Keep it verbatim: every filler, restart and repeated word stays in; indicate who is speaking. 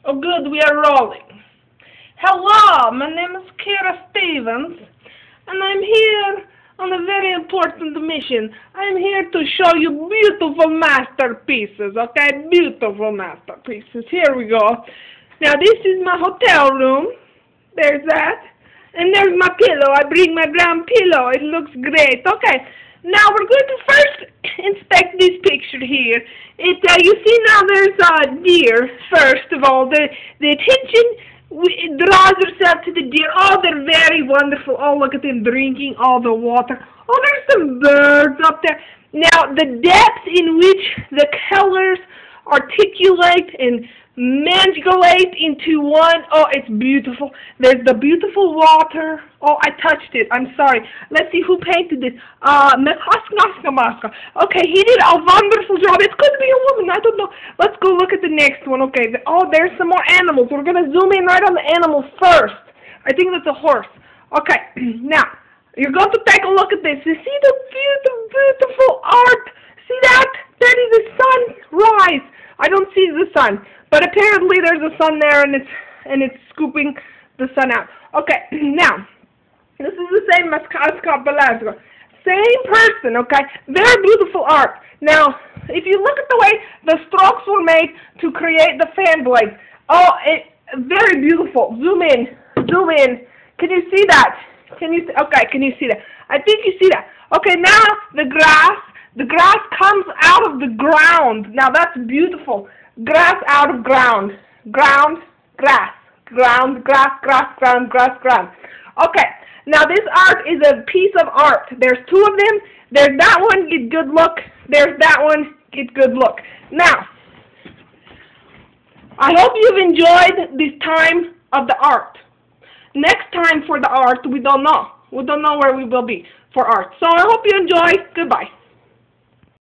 Speaker 1: Oh, good, we are rolling. Hello, my name is Kira Stevens, and I'm here on a very important mission. I'm here to show you beautiful masterpieces, okay? Beautiful masterpieces. Here we go. Now, this is my hotel room. There's that. And there's my pillow. I bring my ground pillow. It looks great. Okay. Now, we're going to first inspect this picture here. It, uh, you see now there's a deer, first of all. The, the attention it draws yourself to the deer. Oh, they're very wonderful. Oh, look at them drinking all the water. Oh, there's some birds up there. Now, the depth in which the colors articulate and manipulate into one. Oh, it's beautiful. There's the beautiful water. Oh, I touched it. I'm sorry. Let's see who painted this. Uh, Okay, he did a wonderful job. It could be a woman. I don't know. Let's go look at the next one. Okay. Oh, there's some more animals. We're going to zoom in right on the animals first. I think that's a horse. Okay. Now, you're going to take a look at this. You see the beautiful, beautiful art? See that? That is the sunrise. I don't see the sun, but apparently there's a sun there, and it's and it's scooping the sun out. Okay, now this is the same as Casca Velasco. Same person, okay? Very beautiful art. Now, if you look at the way the strokes were made to create the fan blades, oh, it very beautiful. Zoom in, zoom in. Can you see that? Can you see? Okay, can you see that? I think you see that. Okay, now the grass. The grass comes out of the ground. Now that's beautiful. Grass out of ground. Ground, grass. Ground, grass, grass, ground, grass, ground. Okay. Now this art is a piece of art. There's two of them. There's that one, get good look. There's that one, get good look. Now, I hope you've enjoyed this time of the art. Next time for the art, we don't know. We don't know where we will be for art. So I hope you enjoy. Goodbye.